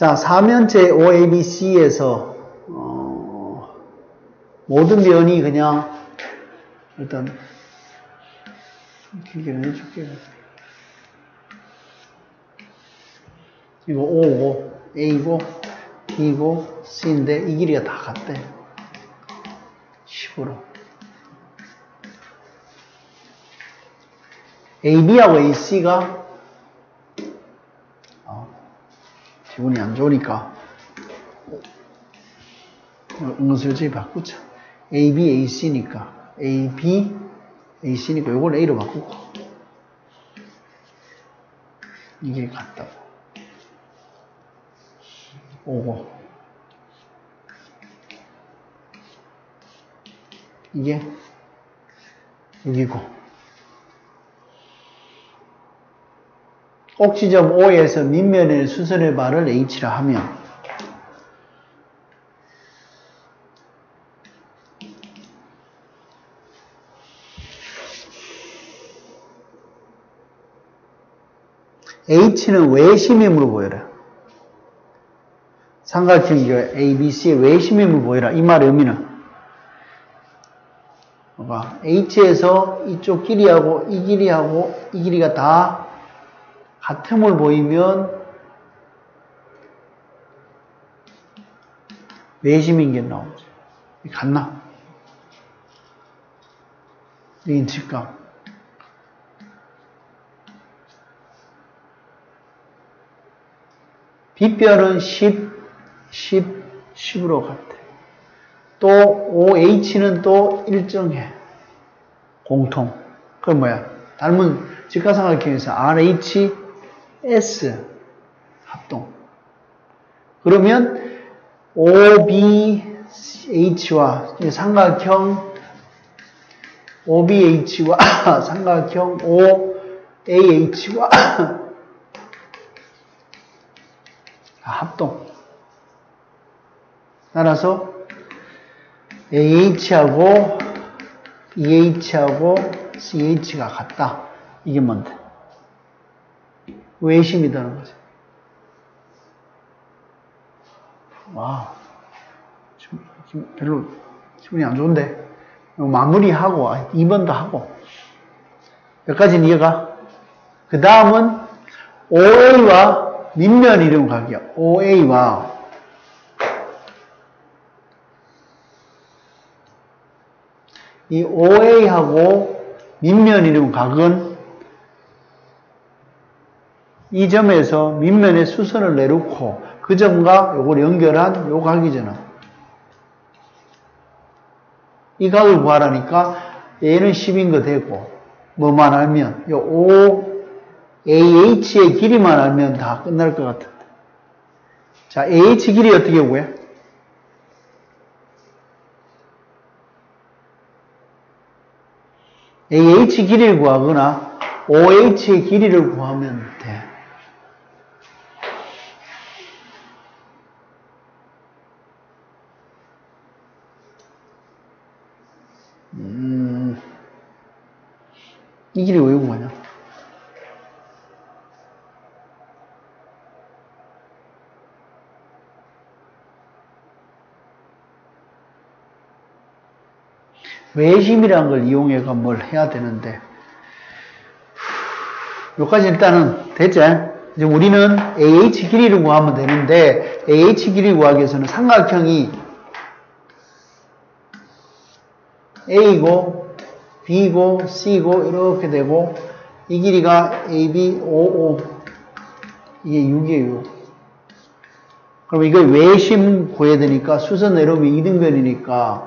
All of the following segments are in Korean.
자, 사면체 OABC에서 모든 면이 그냥 일단 길게는 해줄게요. 이거 O고 A고 B고 C인데 이 길이가 다 같대. 10으로. AB하고 AC가 기분이 안 좋으니까 은근슬쩍 바꾸자. AB, AC니까 AB, AC니까 요걸 A로 바꾸고 이게 같다고. 오고 이게 여기고 꼭지점 O에서 밑면의 수선의 발을 H라 하면 H는 외심임으로 보여라. 삼각형 ABC의 외심임으로 보여라. 이 말의 의미는 H에서 이쪽 길이하고 이 길이하고 이 길이가 다 같음을 보이면 외심인 게 나오죠. 같나? 여긴 직각. 빗변은 10, 10, 10으로 같아. 또 OH는 또 일정해. 공통. 그건 뭐야? 닮은 직각삼각형에서 RH, S 합동. 그러면 OBH와 삼각형 OBH와 삼각형 OAH와 합동. 따라서 AH하고 EH하고 CH가 같다. 이게 뭔데? 외심이다는 거지. 와, 지금 별로 기분이 안 좋은데. 마무리하고 2번도 하고 여기까지는 이해가. 그 다음은 OA와 밑면 이름 각이야. OA와 이 OA하고 밑면 이름 각은 이 점에서 밑면에 수선을 내놓고 그 점과 요걸 연결한 요 각이잖아. 이 각을 구하라니까 얘는 10인 거 되고 뭐만 알면 요 OAH의 길이만 알면 다 끝날 것 같은데. 자, AH 길이 어떻게 구해? AH 길이를 구하거나 OH의 길이를 구하면 돼. 이 길이 왜 구하냐? 외심이라는 걸 이용해서 뭘 해야 되는데, 여기까지 일단은 됐지? 이제 우리는 AH 길이를 구하면 되는데, AH 길이 구하기 위해서는 삼각형이 A고, B고, C고, 이렇게 되고, 이 길이가 AB, OO, 이게 6이에요, 6. 그럼 이걸 외심 구해야 되니까, 수선 내려오면 이등변이니까,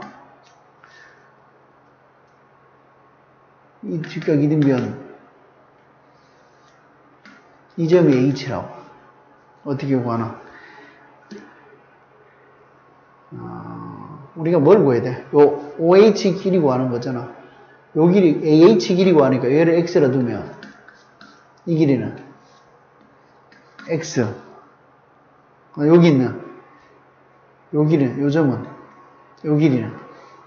이 직각 이등변, 이 점이 H라고. 어떻게 구하나? 우리가 뭘 구해야 돼? 요 OH 길이 구하는 거잖아. 요 길이, AH 길이 구하니까 얘를 X라 두면, 이 길이는 X. 여기 있는, 요 길이는, 요 점은, 요 길이는.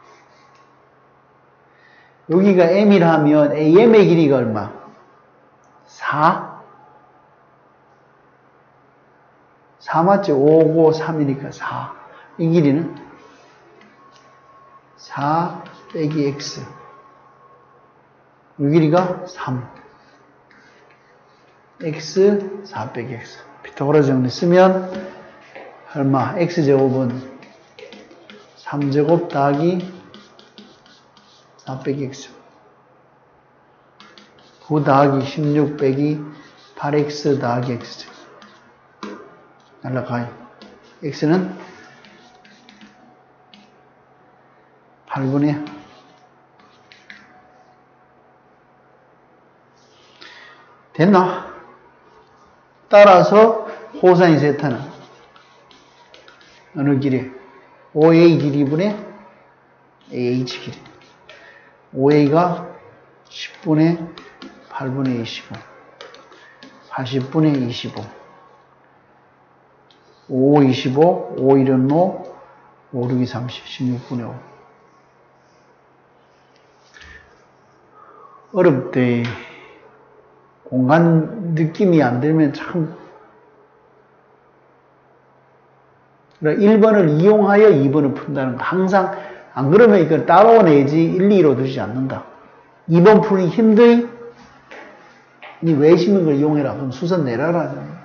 여기가 M이라 하면 AM의 길이가 얼마? 4? 4 맞지? 5고 3이니까 4. 이 길이는 4 빼기 x. 이 길이가 3. x 4 빼기 x. 피타고라스 정리 쓰면 얼마? x제곱은 3제곱 더하기 4 빼기 x. 9 더하기 16 빼기 8x 더하기 x. 날라가요. x는 8분의 됐나? 따라서 코사인 세타는 어느 길이? OA 길이분의 AH 길이. OA가 10분의 8분의 25, 80분의 25, 5, 25, 5, 1은 5, 5, 6이 30, 16분의 5. 어렵대. 공간 느낌이 안 들면 참. 그러니까 1번을 이용하여 2번을 푼다는 거. 항상, 안 그러면 이걸 따라오내지 1, 2로 두지 않는다. 2번 푸니 힘들니 외심인 걸 이용해라. 그럼 수선 내라라.